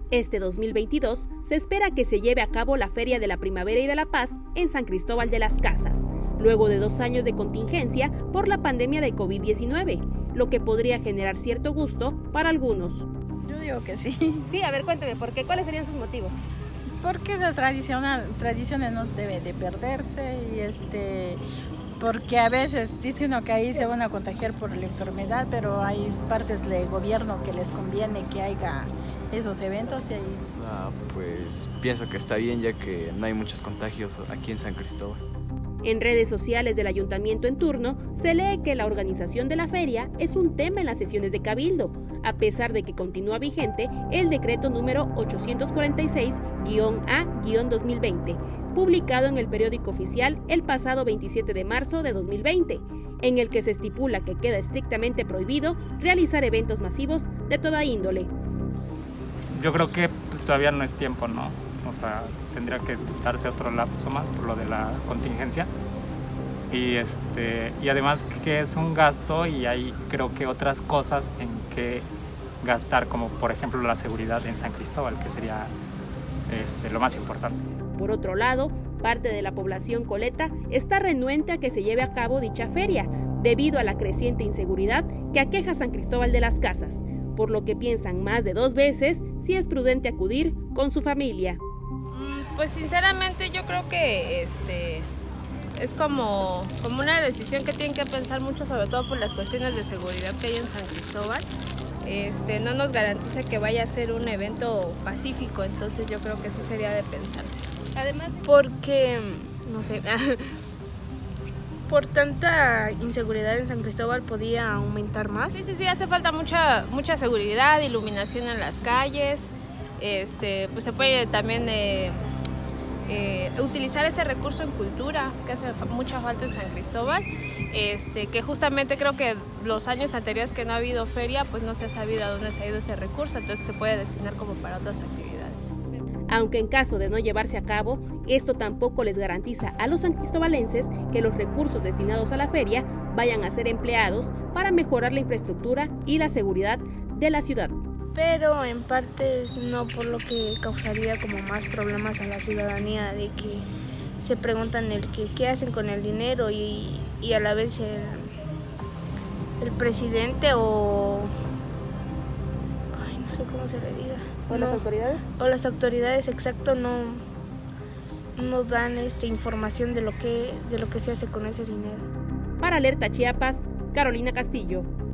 Este 2022 se espera que se lleve a cabo la Feria de la Primavera y de la Paz en San Cristóbal de las Casas, luego de 2 años de contingencia por la pandemia de COVID-19, lo que podría generar cierto gusto para algunos. Yo digo que sí. Sí, a ver, cuénteme, ¿por qué? ¿Cuáles serían sus motivos? Porque esas tradiciones no deben de perderse porque a veces dice uno que ahí se van a contagiar por la enfermedad, pero hay partes del gobierno que les conviene que haya esos eventos y ahí... Pues pienso que está bien, ya que no hay muchos contagios aquí en San Cristóbal. En redes sociales del ayuntamiento en turno se lee que la organización de la feria es un tema en las sesiones de Cabildo, a pesar de que continúa vigente el decreto número 846-A-2020, publicado en el periódico oficial el pasado 27 de marzo de 2020, en el que se estipula que queda estrictamente prohibido realizar eventos masivos de toda índole. Yo creo que todavía no es tiempo, ¿no? O sea, tendría que darse otro lapso más por lo de la contingencia. Y además que es un gasto y hay creo que otras cosas en que gastar, como por ejemplo la seguridad en San Cristóbal, que sería lo más importante. Por otro lado, parte de la población coleta está renuente a que se lleve a cabo dicha feria, debido a la creciente inseguridad que aqueja San Cristóbal de las Casas, por lo que piensan más de 2 veces si es prudente acudir con su familia. Pues sinceramente yo creo que es como una decisión que tienen que pensar mucho, sobre todo por las cuestiones de seguridad que hay en San Cristóbal. No nos garantiza que vaya a ser un evento pacífico, entonces yo creo que sí sería de pensarse. Además, porque, no sé, por tanta inseguridad en San Cristóbal podía aumentar más. Sí, hace falta mucha seguridad, iluminación en las calles, pues se puede también utilizar ese recurso en cultura, que hace mucha falta en San Cristóbal, que justamente creo que los años anteriores que no ha habido feria, pues no se ha sabido a dónde se ha ido ese recurso, entonces se puede destinar como para otras actividades. Aunque en caso de no llevarse a cabo, esto tampoco les garantiza a los sancristobalenses que los recursos destinados a la feria vayan a ser empleados para mejorar la infraestructura y la seguridad de la ciudad. Pero en partes no, por lo que causaría como más problemas a la ciudadanía, de que se preguntan qué hacen con el dinero y a la vez el presidente o... no sé cómo se le diga. ¿O las autoridades? O las autoridades, exacto, no dan información de lo que se hace con ese dinero. Para Alerta Chiapas, Carolina Castillo.